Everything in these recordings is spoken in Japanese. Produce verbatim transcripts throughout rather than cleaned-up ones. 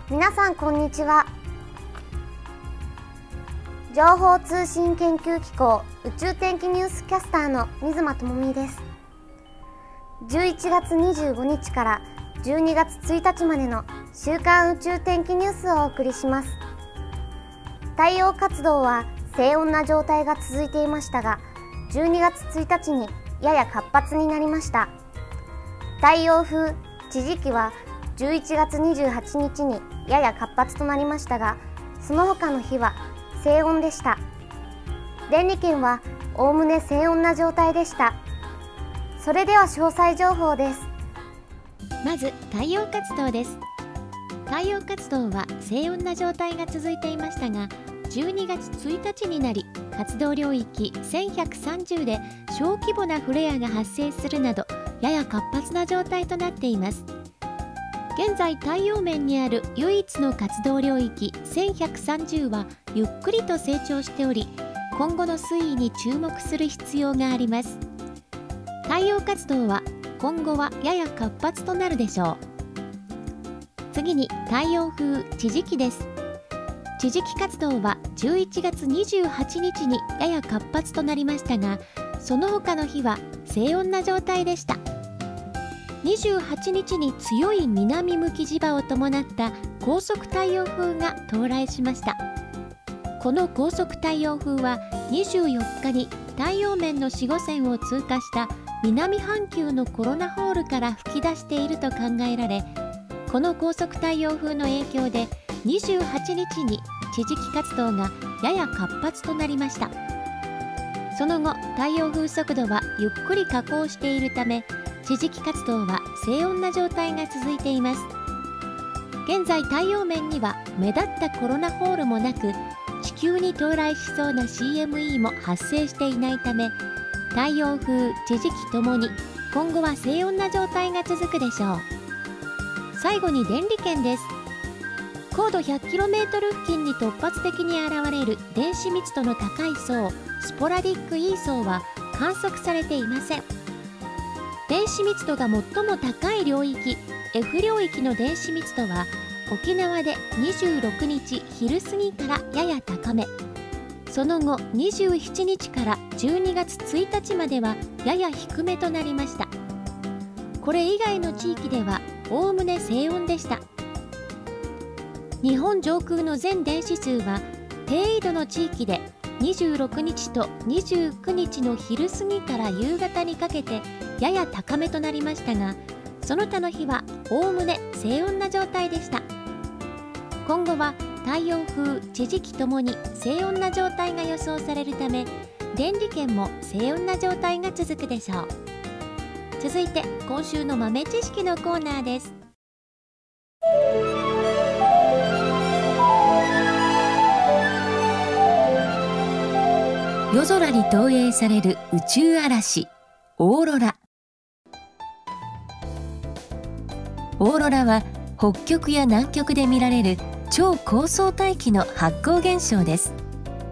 皆さんこんにちは。情報通信研究機構宇宙天気ニュースキャスターの水間智美です。じゅういちがつにじゅうごにちからじゅうにがつついたちまでの週間宇宙天気ニュースをお送りします。太陽活動は静穏な状態が続いていましたが、じゅうにがつついたちにやや活発になりました。太陽風地磁気はじゅういちがつにじゅうはちにちにやや活発となりましたが、その他の日は静穏でした。電離圏はおおむね静穏な状態でした。それでは詳細情報です。 まず太陽活動です。太陽活動は静穏な状態が続いていましたが、じゅうにがつついたちになり活動領域せんひゃくさんじゅうで小規模なフレアが発生するなどやや活発な状態となっています。現在太陽面にある唯一の活動領域せんひゃくさんじゅうはゆっくりと成長しており、今後の推移に注目する必要があります。太陽活動は今後はやや活発となるでしょう。次に太陽風地磁気です。地磁気活動はじゅういちがつにじゅうはちにちにやや活発となりましたが、その他の日は静穏な状態でした。にじゅうはちにちに強い南向き磁場を伴った高速太陽風が到来しました。この高速太陽風はにじゅうよっかに太陽面の子午線を通過した南半球のコロナホールから吹き出していると考えられ、この高速太陽風の影響でにじゅうはちにちに地磁気活動がやや活発となりました。その後太陽風速度はゆっくり下降しているため、地磁気活動は静穏な状態が続いています。現在太陽面には目立ったコロナホールもなく、地球に到来しそうな シーエムイー も発生していないため、太陽風地磁気ともに今後は静穏な状態が続くでしょう。最後に電離圏です。高度 ひゃっキロメートル 付近に突発的に現れる電子密度の高い層スポラディック イー 層は観測されていません。電子密度が最も高い領域 エフ 領域の電子密度は沖縄でにじゅうろくにち昼過ぎからやや高め、その後にじゅうしちにちからじゅうにがつついたちまではやや低めとなりました。これ以外の地域ではおおむね静穏でした。日本上空の全電子数は低緯度の地域でにじゅうろくにちとにじゅうくにちの昼過ぎから夕方にかけてやや高めとなりましたが、その他の日はおおむね静穏な状態でした。今後は太陽風地磁気ともに静穏な状態が予想されるため、電離圏も静穏な状態が続くでしょう。続いて今週の豆知識のコーナーです。夜空に投影される宇宙嵐オーロラ。オーロラは北極や南極で見られる超高層大気の発光現象です。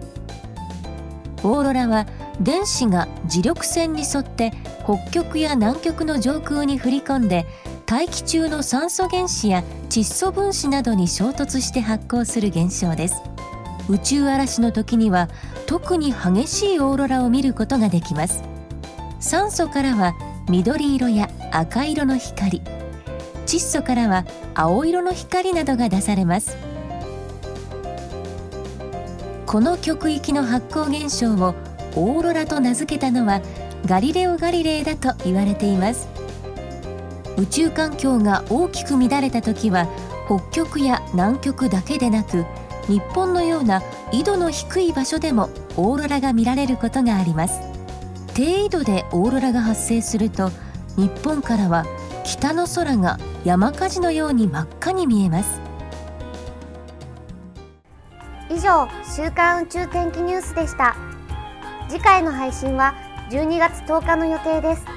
オーロラは電子が磁力線に沿って北極や南極の上空に降り込んで、大気中の酸素原子や窒素分子などに衝突して発光する現象です。宇宙嵐の時には特に激しいオーロラを見ることができます。酸素からは緑色や赤色の光、窒素からは青色の光などが出されます。この極域の発光現象をオーロラと名付けたのはガリレオ・ガリレイだと言われています。宇宙環境が大きく乱れた時は北極や南極だけでなく、日本のような緯度の低い場所でもオーロラが見られることがあります。低緯度でオーロラが発生すると、日本からは北の空が山火事のように真っ赤に見えます。 以上、週刊宇宙天気ニュースでした。次回の配信はじゅうにがつとおかの予定です。